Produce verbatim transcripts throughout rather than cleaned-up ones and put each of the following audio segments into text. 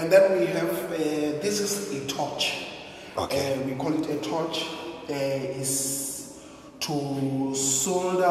And then we have, uh, this is a torch. Okay. Uh, we call it a torch. Uh, is to solder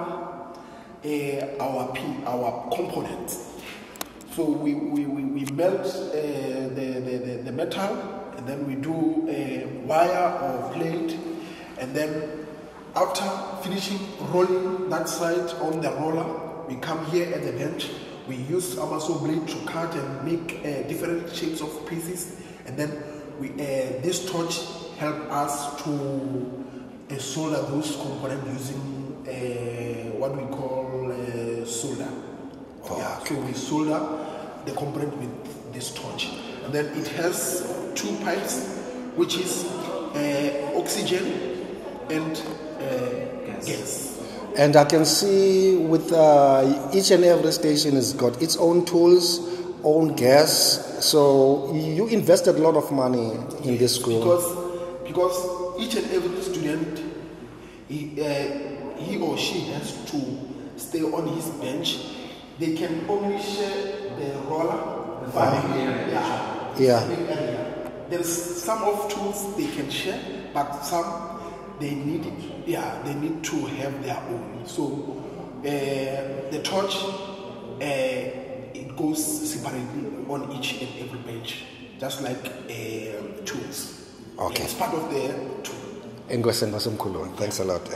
uh, our P, our components. So we, we, we, we melt uh, the, the, the metal, and then we do a wire or plate, and then after finishing rolling that side on the roller, we come here at the bench. We use our saw blade to cut and make uh, different shapes of pieces, and then we uh, this torch help us to uh, solder those components using uh, what we call uh, solder. Oh, yeah, okay. so we solder the component with this torch, and then it has two pipes, which is uh, oxygen and uh, gas. gas. And I can see with uh, each and every station has got its own tools, own gas. So you invested a lot of money in this school. Because, because each and every student, he, uh, he or she has to stay on his bench. They can only share the roller, but Uh-huh. yeah, Yeah. area. There's some of tools they can share, but some they need it. Yeah, they need to have their own. So uh, the torch, uh, it goes separately on each and every bench, just like uh, tools. Okay. It's part of the tool. Enkwesen Masumkhulu, thanks a lot.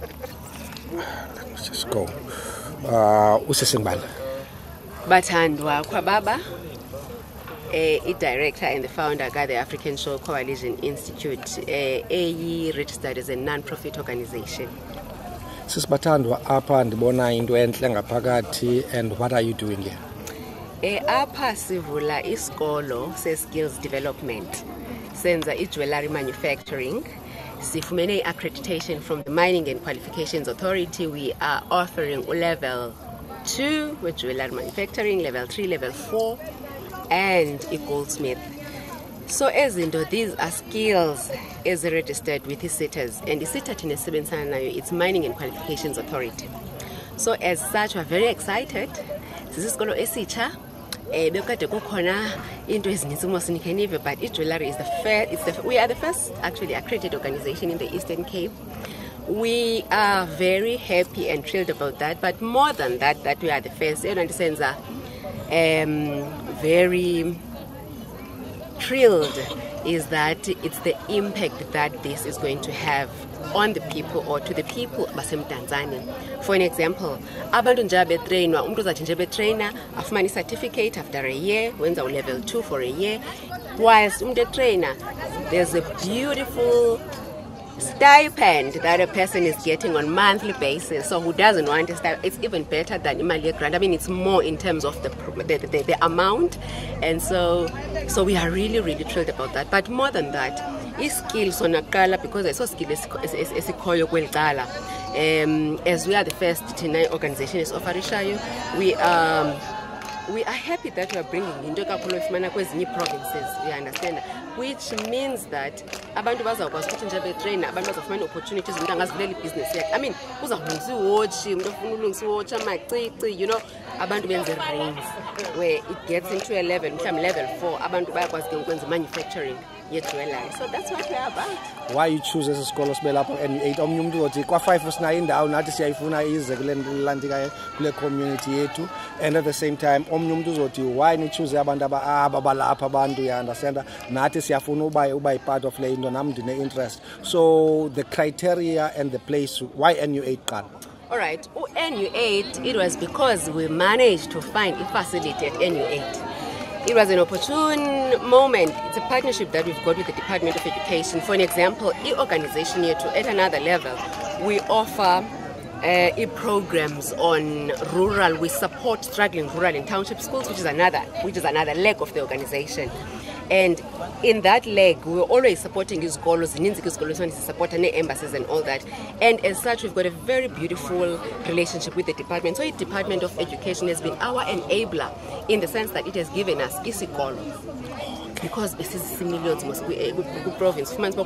Let's just go. Uh, Usisingibala. Bathandwa Kwababa, a director and the founder of the African Show Coalition Institute, a registered as a non-profit organization. Sisibathandwa apha ndibona into enhle ngaphakathi, and what are you doing here? E apha sivula isikolo se-skills development, senza i-jewelry manufacturing. Sifumene accreditation from the Mining and Qualifications Authority. We are offering level two with jewelry manufacturing, level three, level four, and a goldsmith. So as in these are skills as registered with the sitters, and the sitter in the it's Mining and Qualifications Authority. So as such, we're very excited. This is going to Eh, bekade kukhona into ezininzi umosinike but iJewelry is the first, it's the, we are the first actually accredited organization in the Eastern Cape. We are very happy and thrilled about that, but more than that, that we are the first, you understand, um, very thrilled is that it's the impact that this is going to have on the people or to the people basemdantsane. For an example, abantu nje betrainwa, umuntu uzathi nje betrainer afumana certificate after a year, wenza level two for a year. Whilst umuntu trainer, there's a beautiful stipend that a person is getting on monthly basis. So who doesn't want a stipend? It's even better than Imali grant. I mean, it's more in terms of the the, the the amount, and so so we are really really thrilled about that. But more than that, i-skills sonaqala, because I saw skill esikhoyo kwelqala. Um, as we are the first T N I organization is offerishayo, we um we are happy that we are bringing into kakhulu efumana kwezinye provinces, you understand, which means that abantu bazawukwazi ukuthi nje betrainer, abantu bazafumana opportunities, umuntu angazivulela ibhizinesi yakhe. I mean, uzawulungisa iwatch, umuntu ofuna ulungisa iwatch amacici, you know, abantu benze rings where it gets into a level, mhlawumbe level four, abantu bayakwazi ke ukwenza manufacturing yejewelry. So that's what we are about. Why you choose esi sikolo sibe lapho N U eight? Omnye umuntu othi kwa five usinayo indawo nathi siyayifuna ize kule landika kule community yethu, and at the same time omnye umuntu uzothi why ni choose abantu aba balapha abantu, you understand, nathi siyafuna uba uba part of le into, nam ndine interest. So the criteria and the place, why N U eight qala? All right, N U eight, it was because we managed to find a facility at N U eight. It was an opportune moment. It's a partnership that we've got with the Department of Education. For an example, the organization here to at another level, we offer uh, e-programs on rural. We support struggling rural and township schools, which is another, which is another leg of the organization. And in that leg, we're always supporting these schools, supporting embassies and all that. And as such, we've got a very beautiful relationship with the department. So the Department of Education has been our enabler in the sense that it has given us isikolo. Because this is millions of province. Another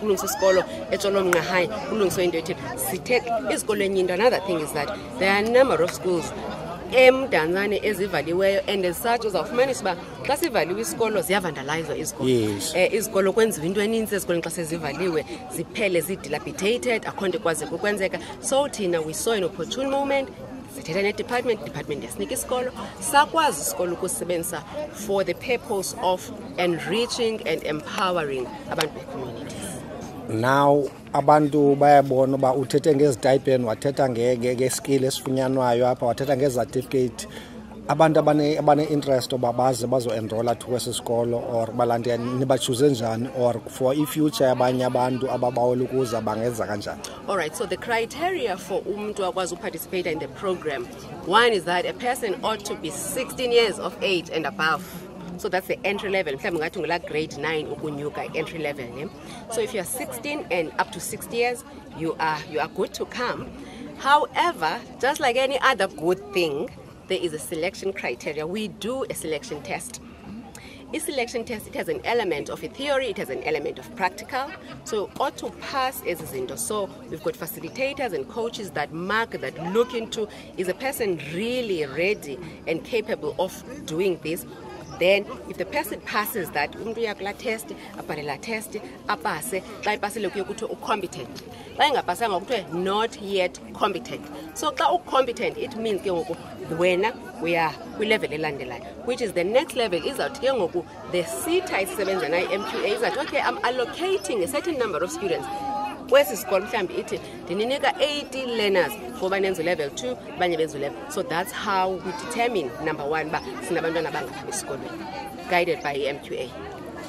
thing is that there are a number of schools emdantsane ezivaliweyo, and as such uzawufumanisa uba xa sivaliwe isikolo ziyavandalizwa izikolo. Yes. Eh, izikolo kwenziwa into eninzi ezikolweni xa sezivaliwe ziphele zi-dilapidated, akho nto ikwazi ukwenzeka. So thina we saw an opportune moment, sithetha ne-department, department yasinika isikolo, sakwazi isikolo ukusebenzisa for the purpose of enriching and empowering abantu be-communities. Now abantu bayabona uba uthethe ngezitipend, wathetha nge-skill esifunyanwayo apha, wathetha nge-certificate. Abantu abane abane interest oba baze bazo-enrolla kwesi sikolo or balante nibachuze njani or for i-future abanye abantu ababawela ukuza bangenza kanjani? All right, so the criteria for umuntu akwazi participate in the program, one is that a person ought to be sixteen years of age and above. So that's the entry level. Mhlawumbe ngathi ngula grade nine ukunyuka entry level. Yeah? So if you are sixteen and up to sixty years, you are you are good to come. However, just like any other good thing, there is a selection criteria. We do a selection test. A selection test, it has an element of a theory, it has an element of practical. So ought to pass as is into. So we've got facilitators and coaches that mark, that look into, is a person really ready and capable of doing this? Then if the person passes that, umuntu uyakula test, abhalela test, apase, xa ipasile kuyokuthi ucompetent. Xa ingapasanga kuthiwe not yet competent. So xa ucompetent, it means ke ngoku wena uya kwi-level elandelayo, which is the next level. Izawuthi ke ngoku the sita isisebenza nayo i-M Q A izawuthi okay, I'm allocating a certain number of students. Kwesi sikolo mhlawumbi ithi ndininika eighty learners for banenzo level two, banye benzo level. So that's how we determine number one ba sinabantwana bangaphi esikolweni, guided by i-M Q A.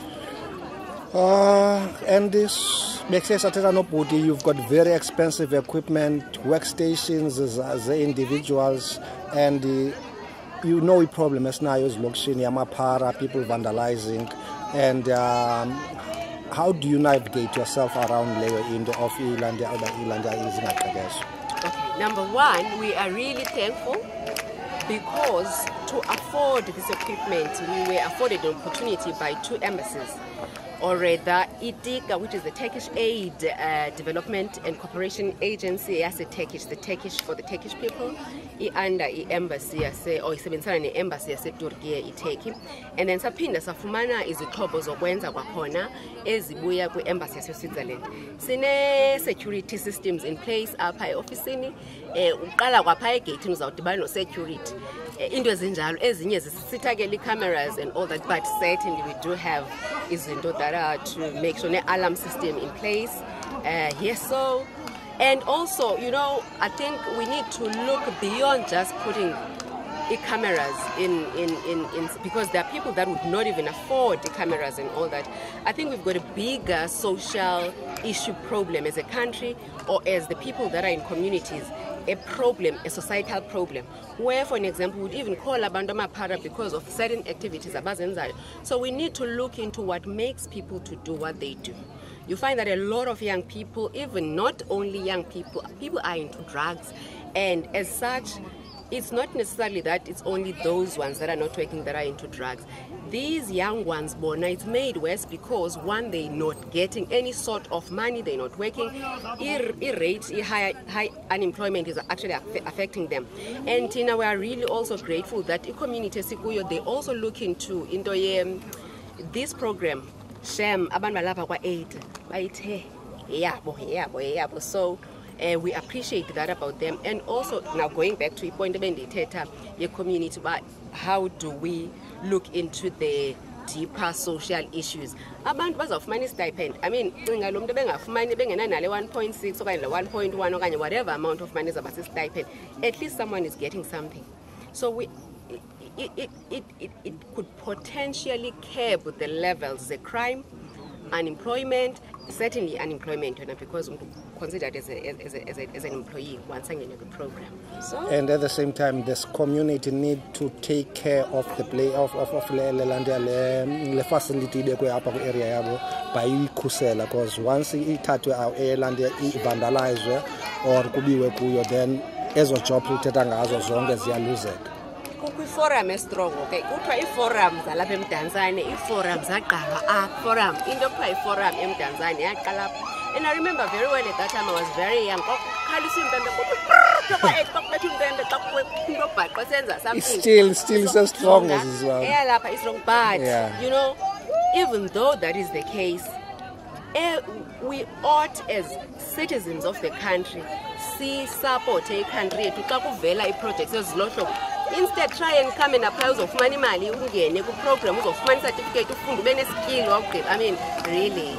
Uh, and this makes sense. Nobody, you've got very expensive equipment, workstations as, as individuals, and uh, you know the problem is now is lokishini yamapara, people vandalizing, and um, how do you navigate yourself around layer in the of Ilandia or Ilandia is not, I guess? Okay, number one, we are really thankful because to afford this equipment, we were afforded an opportunity by two embassies. Or rather, I T I C A, which is the Turkish Aid uh, Development and Cooperation Agency, as a Turkish, the Turkish for the Turkish people, I under I embassy, or isebenzisana ne embassy yase Turkey, I Turkey, and then saphinda safumana izixhobo zokwenza kwakhona ezibuya kwi embassy yase Switzerland. Sine security systems in place apha eofisini, eh uqala kwapha egate uzawudibana no security. Into ezinjalo ezinye zisithakela cameras and all that, but certainly we do have izinto that are to make sure an alarm system in place. Uh, yes, so and also, you know, I think we need to look beyond just putting cameras in, in, in, in because there are people that would not even afford the cameras and all that. I think we've got a bigger social issue problem as a country, or as the people that are in communities, a problem, a societal problem, where, for an example, we would even call abantu amapara because of certain activities abazenzayo. So we need to look into what makes people to do what they do. You find that a lot of young people, even not only young people, people are into drugs, and as such, it's not necessarily that it's only those ones that are not working that are into drugs. These young ones, born, it's made worse because, one, they're not getting any sort of money, they're not working. E-rate, high, high unemployment is actually affecting them. And Tina, we are really also grateful that the community Sikuyo, they also look into, into um, this program, Shem, abantu balapha kwa eight, bayithe, yabo, yabo, yabo. So, Uh, we appreciate that about them. And also, now going back to the point about the community, but how do we look into the deeper social issues? Abantu bazawufumana stipend. I mean, cinga lo muntu bengafumani bengenanale one point six okanye le one point one okanye whatever amount of money is stipend. At least someone is getting something. So we it it, it, it, it could potentially curb the levels, the crime, unemployment, certainly unemployment, because considered as, a, as, a, as, a, as an employee once again in the program. So, and at the same time, this community need to take care of the play of of of le le le facility de kwe apa area yabo by ikhusela, because once ithathwe eLandia ivandalizwe or kubiwe kuyo, then ezo job uthetha ngazo zonke ziyaluzeka. Kwi-forum strong, okay, kuthiwa i-forum zalapha emdantsane, i-forum zaqala apha, forum, into yokuthiwa i-forum emdantsane yaqala apha. And I remember very well at that time I was very young. It's still, still so strong as well. But, Yeah. you know, even though that is the case, eh, we ought as citizens of the country see support a country to kakuvela projects ezilotho. Instead, try and come and apply uzofumana imali ungene ku program uzofumana certificate ufunda ube ne skill wakugqiba. I mean, really.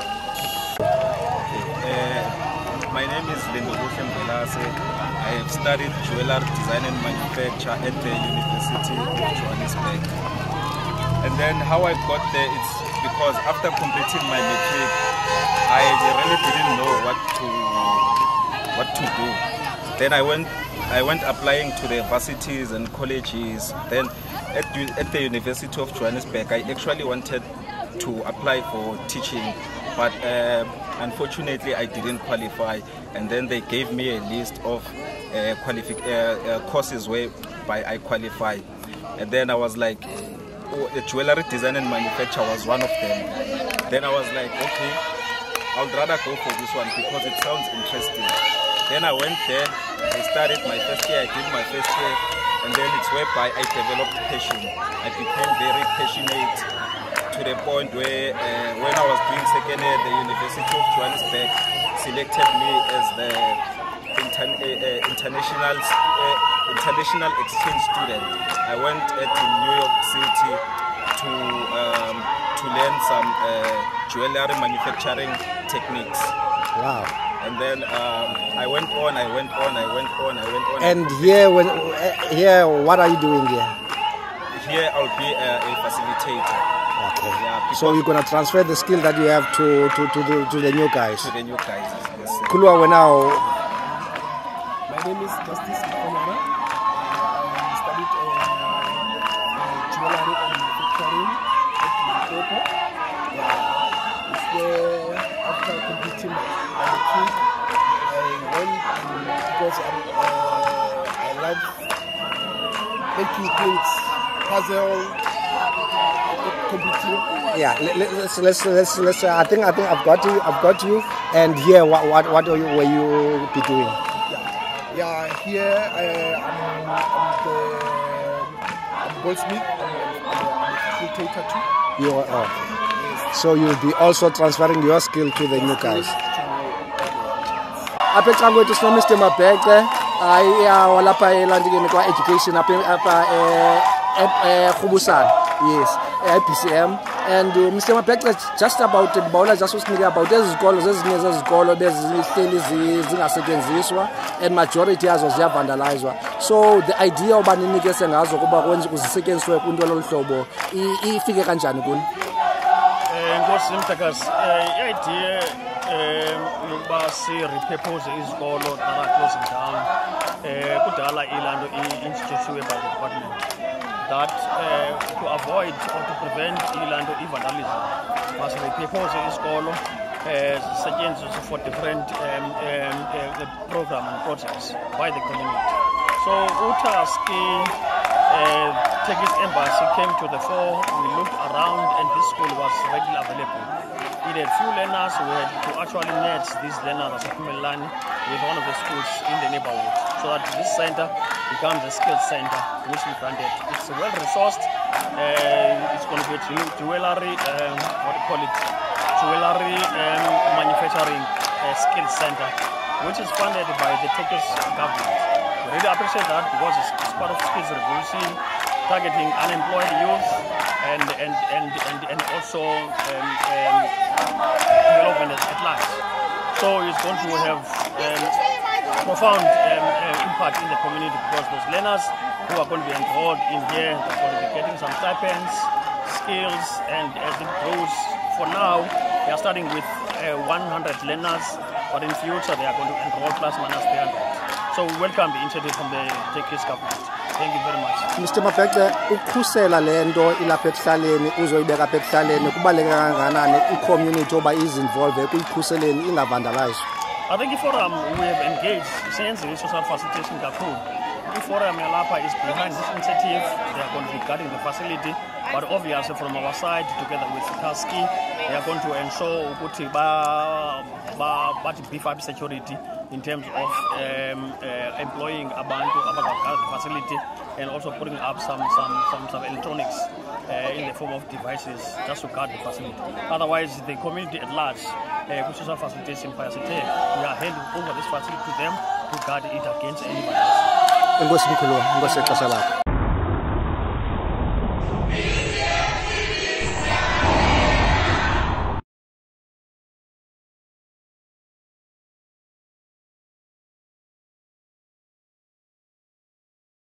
Uh, my name is Lindobuhle Mbelase. I have studied jewelry design and manufacture at the University of Johannesburg. And then how I got there, it's because after completing my matric, I really didn't know what to what to do. Then I went I went applying to the varsities and colleges. Then at, at the University of Johannesburg, I actually wanted to apply for teaching, but uh, unfortunately I didn't qualify. And then they gave me a list of uh, qualifi uh, uh, courses whereby I qualified. And then I was like, oh, jewelry design and manufacture was one of them. Then I was like, okay, I would rather go for this one because it sounds interesting. Then I went there, I started my first year, I did my first year, and then it's whereby I developed passion. I became very passionate to the point where uh, when I was doing second year, the University of Johannesburg selected me as the inter uh, uh, international, uh, international exchange student. I went uh, to New York City to, um, to learn some uh, jewelry manufacturing techniques. Wow. And then um, I went on, I went on, I went on, I went on. And here, when uh, here, what are you doing here? Here I'll be a, a facilitator. Okay. Yeah, So you're gonna transfer the skill that you have to to to the to the new guys. to the new guys. Yes, sir. Kulwa wenao. My name is Justice Mkonara. I studied uh, jewelry and manufacturing at Limpopo. Yeah. It's where after completing my matric, I went um, because I'm, uh, I love making things, puzzle, completing. Yeah, let- let- let's let's let's let's. Uh, I think I think I've got you. I've got you. And here, what what what are you, will you be doing? Yeah, yeah. Here uh, I'm, I'm the I'm goldsmith. I'm, I'm, I'm a facilitator too. You are, oh. So you'll be also transferring your skill to the new guys. Apha ecangwethu sino Mister Mabhece hayi walapha elandikeni kwa education apha apha eh eGubusana. Yes, I B C M. And uh, Mister Mabhece, just about bawula just usinike about ezikolo zezinye zezikolo bezihleli zingasetyenziswa and majority yazo ziyavandalizwa. So the idea oba ninikese ngazo kuba kwenza kuzisetyenziswe kwinto loluhlobo ifike kanjani kuni? Nkosi Mtakazi, i-idea yokuba si-repurpose izikolo that are closing down kudala ilanto i-institutiwe by the department that uh, to avoid or to prevent ilanto i-vandalism must repurpose izikolo zisetyenziswe for different um, um, uh, program and projects by the community. So Utaski uh, Turkish Embassy came to the fore. We looked around and this school was readily available. It had few learners. We had to actually match these learners as a Pumelani with one of the schools in the neighborhood so that this center becomes a skills center which we granted. It's well resourced. Uh, it's going to be a jewelry, um, what do you call it, jewelry um, manufacturing uh, skills center, which is funded by the Turkish government. We really appreciate that because it's, it's part of skills revolution, targeting unemployed youth and and and and, and also um, um, development at large. So it's going to have um, profound um, uh, impact in the community because those learners who are going to be enrolled in here are going to be getting some stipends, skills, and as it grows, for now they are starting with uh, one hundred learners, but in future they are going to enroll plus minus three hundred. So we welcome the initiative from the Turkish government. Thank you very much. Mister Mabhece, ukukhusela lento ilapha ekuhlaleni uzoyibeka apha ekuhlaleni kubaleka kangakanani i-community oba is involved ekuyikhuseleni ingavandalizwa? I think i-forum we have engaged since the social facilitation kakhulu. I-forum yalapha is behind this initiative. They are going to be guarding the facility, but obviously from our side, together with Tusky, they are going to ensure ukuthi ba but beef up security in terms of um, uh, employing abantu about the facility and also putting up some some some, some electronics uh, in the form of devices just to guard the facility. Otherwise, the community at large, uh, which is our facilitation facility, we are handing over this facility to them to guard it against anybody else. Enkosi mkhulu, enkosi exesha lakho.